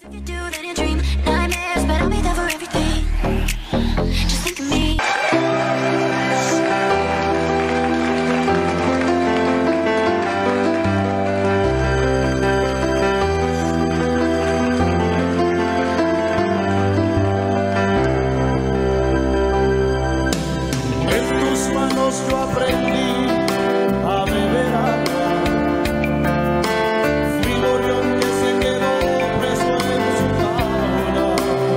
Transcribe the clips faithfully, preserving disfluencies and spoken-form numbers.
Yo aprendí a beber agua, fui gorrión que se quedó preso en su jaula,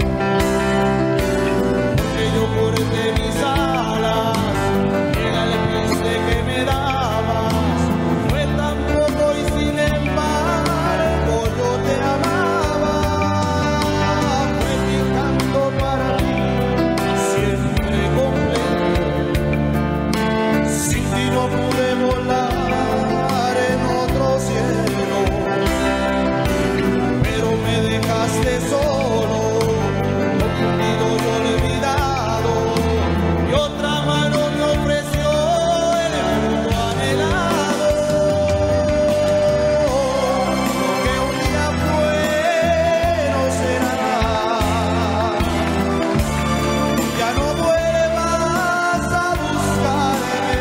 porque yo corté mis alas, era el piste que me dabas, fue tan poco y sin embargo yo te amaba, fue mi canto para ti, siempre completo. Sin ti no pude volar en otro cielo, pero me dejaste solo, confundido y olvidado, y otra mano me ofreció el mundo anhelado. Lo que un día fue no será, ya no vuelvas a buscarme.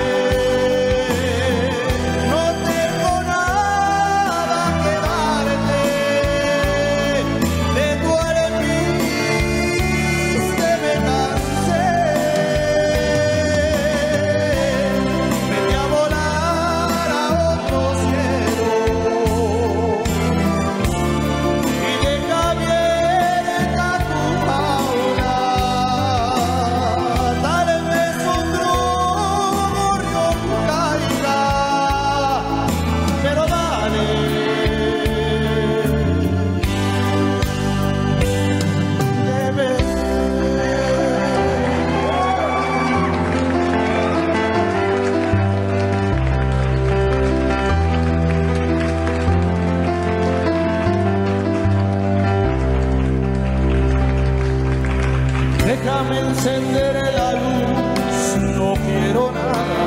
Déjame encender la luz, no quiero nada.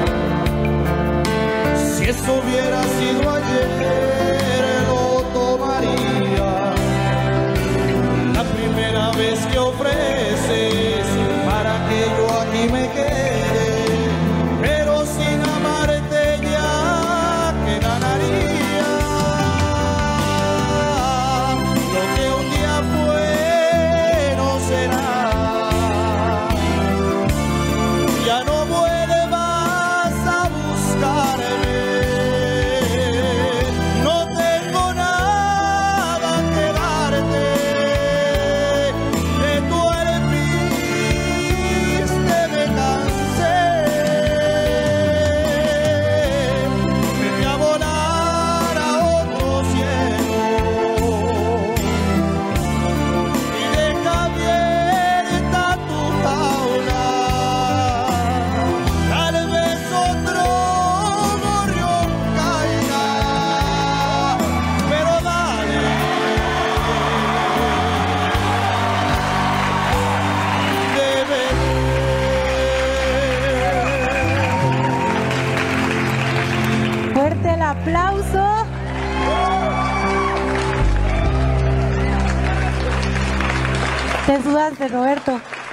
Si eso hubiera sido ayer, lo tomaría. La primera vez que ofreces para que yo aquí me quede, pero sin amarte ya, ¿qué ganaría? Lo que un día fue no será. Ya no vuelvas a buscarme, no tengo nada que darte, de tu alpiste me cansé, vete a volar a otro cielo y deja abierta tu jaula. Fuerte el aplauso. Te sudaste, Roberto.